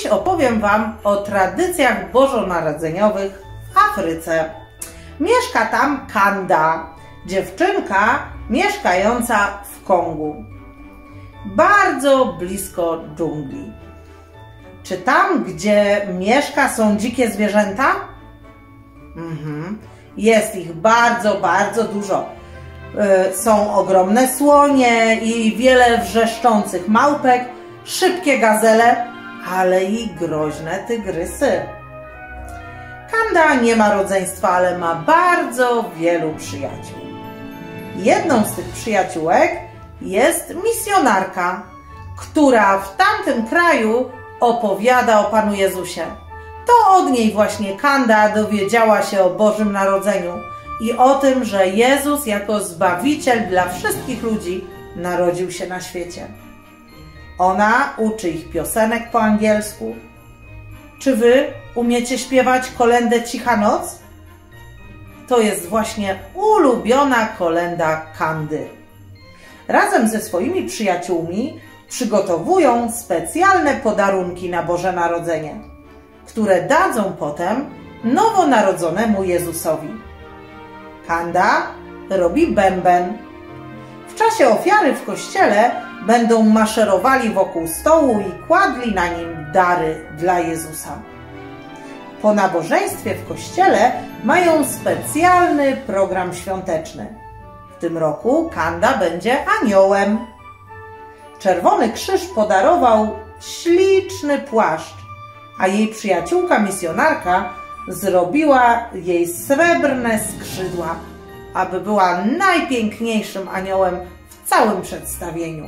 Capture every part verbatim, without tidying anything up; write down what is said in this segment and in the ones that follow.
dziś opowiem Wam o tradycjach bożonarodzeniowych w Afryce. Mieszka tam Kanda, dziewczynka mieszkająca w Kongu, bardzo blisko dżungli. Czy tam, gdzie mieszka, są dzikie zwierzęta? Mhm. Jest ich bardzo, bardzo dużo. Są ogromne słonie i wiele wrzeszczących małpek, szybkie gazele, ale i groźne tygrysy. Kanda nie ma rodzeństwa, ale ma bardzo wielu przyjaciół. Jedną z tych przyjaciółek jest misjonarka, która w tamtym kraju opowiada o Panu Jezusie. To od niej właśnie Kanda dowiedziała się o Bożym Narodzeniu i o tym, że Jezus jako Zbawiciel dla wszystkich ludzi narodził się na świecie. Ona uczy ich piosenek po angielsku. Czy Wy umiecie śpiewać kolędę Cicha Noc? To jest właśnie ulubiona kolęda Kandy. Razem ze swoimi przyjaciółmi przygotowują specjalne podarunki na Boże Narodzenie, które dadzą potem nowonarodzonemu Jezusowi. Kanda robi bęben. W czasie ofiary w kościele będą maszerowali wokół stołu i kładli na nim dary dla Jezusa. Po nabożeństwie w kościele mają specjalny program świąteczny. W tym roku Kanda będzie aniołem. Czerwony Krzyż podarował śliczny płaszcz, a jej przyjaciółka misjonarka zrobiła jej srebrne skrzydła, aby była najpiękniejszym aniołem w całym przedstawieniu.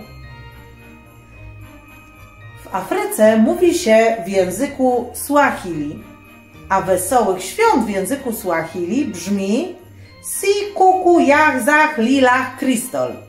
W Afryce mówi się w języku Swahili, a wesołych świąt w języku Swahili brzmi Sikuku Yahzach Lilach Kristol.